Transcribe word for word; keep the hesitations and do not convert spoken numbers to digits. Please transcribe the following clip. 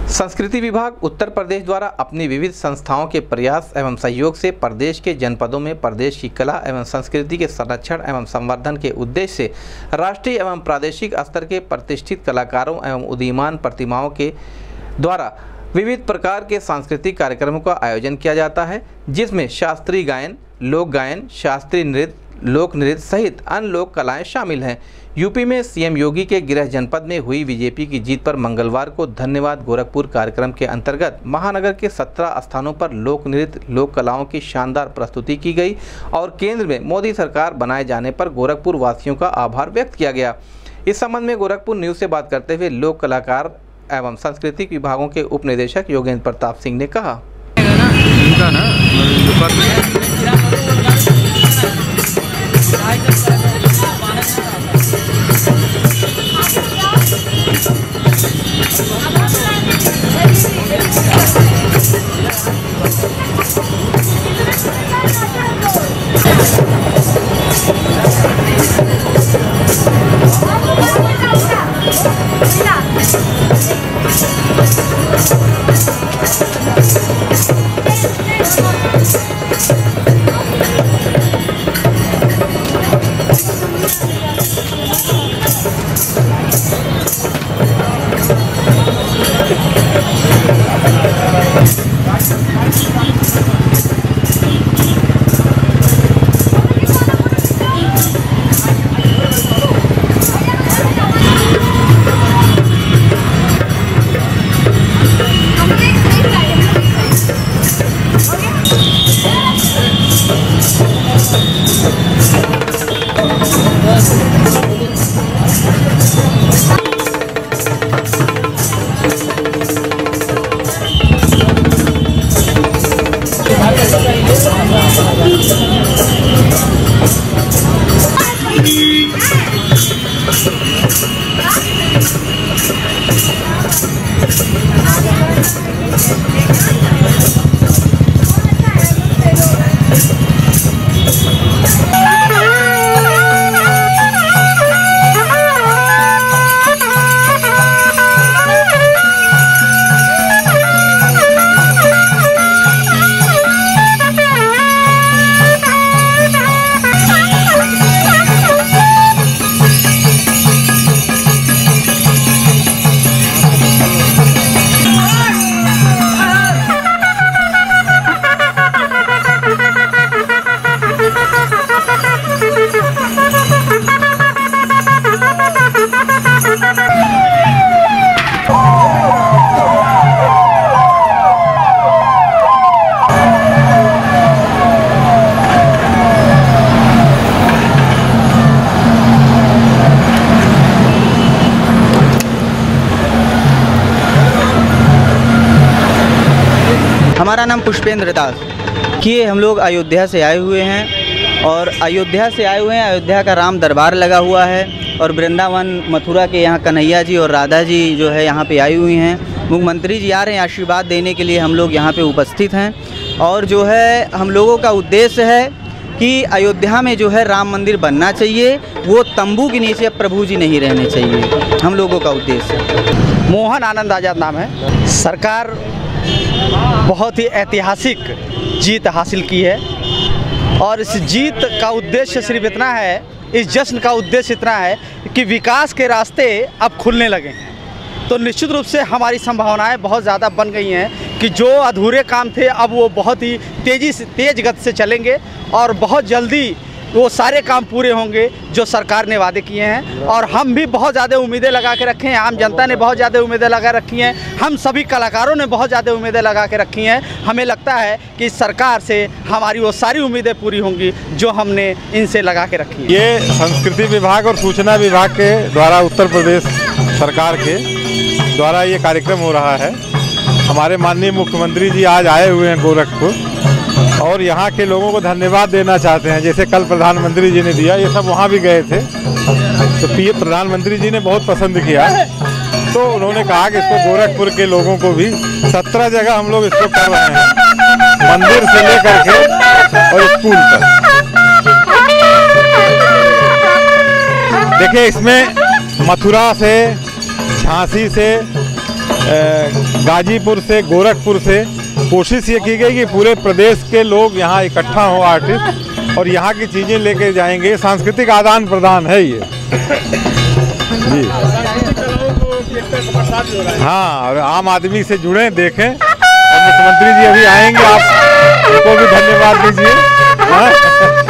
संस्कृति विभाग उत्तर प्रदेश द्वारा अपनी विविध संस्थाओं के प्रयास एवं सहयोग से प्रदेश के जनपदों में प्रदेश की कला एवं संस्कृति के संरक्षण एवं संवर्धन के उद्देश्य से राष्ट्रीय एवं प्रादेशिक स्तर के प्रतिष्ठित कलाकारों एवं उदीयमान प्रतिमाओं के द्वारा विविध प्रकार के सांस्कृतिक कार्यक्रमों का आयोजन किया जाता है, जिसमें शास्त्रीय गायन, लोक गायन, शास्त्रीय नृत्य, लोक नृत्य सहित अन्य लोक कलाएं शामिल हैं। यूपी में सीएम योगी के गृह जनपद में हुई बीजेपी की जीत पर मंगलवार को धन्यवाद गोरखपुर कार्यक्रम के अंतर्गत महानगर के सत्रह स्थानों पर लोक नृत्य, लोक कलाओं की शानदार प्रस्तुति की गई और केंद्र में मोदी सरकार बनाए जाने पर गोरखपुर वासियों का आभार व्यक्त किया गया। इस संबंध में गोरखपुर न्यूज से बात करते हुए लोक कलाकार एवं सांस्कृतिक विभागों के उप निदेशक योगेंद्र प्रताप सिंह ने कहा, हमारा नाम पुष्पेंद्र दास कि हम लोग अयोध्या से आए हुए हैं और अयोध्या से आए हुए हैं। अयोध्या का राम दरबार लगा हुआ है और वृंदावन मथुरा के यहाँ कन्हैया जी और राधा जी जो है यहाँ पे आई हुई हैं। मुख्यमंत्री जी आ रहे हैं आशीर्वाद देने के लिए, हम लोग यहाँ पे उपस्थित हैं। और जो है हम लोगों का उद्देश्य है कि अयोध्या में जो है राम मंदिर बनना चाहिए, वो तंबू के नीचे प्रभु जी नहीं रहने चाहिए, हम लोगों का उद्देश्य। मोहन आनंद आज़ाद नाम है। सरकार बहुत ही ऐतिहासिक जीत हासिल की है और इस जीत का उद्देश्य सिर्फ इतना है, इस जश्न का उद्देश्य इतना है कि विकास के रास्ते अब खुलने लगे हैं। तो निश्चित रूप से हमारी संभावनाएं बहुत ज़्यादा बन गई हैं कि जो अधूरे काम थे अब वो बहुत ही तेज़ी से तेज़ गति से चलेंगे और बहुत जल्दी वो सारे काम पूरे होंगे जो सरकार ने वादे किए हैं। और हम भी बहुत ज़्यादा उम्मीदें लगा के रखे हैं, आम जनता ने बहुत ज़्यादा उम्मीदें लगा रखी हैं, हम सभी कलाकारों ने बहुत ज़्यादा उम्मीदें लगा के रखी हैं। हमें लगता है कि सरकार से हमारी वो सारी उम्मीदें पूरी होंगी जो हमने इनसे लगा के रखी हैं। ये संस्कृति विभाग और सूचना विभाग के द्वारा उत्तर प्रदेश सरकार के द्वारा ये कार्यक्रम हो रहा है। हमारे माननीय मुख्यमंत्री जी आज आए हुए हैं गोरखपुर और यहाँ के लोगों को धन्यवाद देना चाहते हैं। जैसे कल प्रधानमंत्री जी ने दिया, ये सब वहाँ भी गए थे तो पी प्रधानमंत्री जी ने बहुत पसंद किया, तो उन्होंने कहा कि इसको गोरखपुर के लोगों को भी सत्रह जगह हम लोग इसको कर रहे हैं, मंदिर से लेकर के और स्कूल तक। देखिए इसमें मथुरा से, झांसी से गाजीपुर से, गोरखपुर से कोशिश ये की गई कि पूरे प्रदेश के लोग यहाँ इकट्ठा हो, आर्टिस्ट, और यहाँ की चीज़ें लेके जाएंगे। सांस्कृतिक आदान प्रदान है ये जी। हाँ, और आम आदमी से जुड़े, देखें। और मुख्यमंत्री जी अभी आएंगे, आप उनको भी धन्यवाद दीजिए।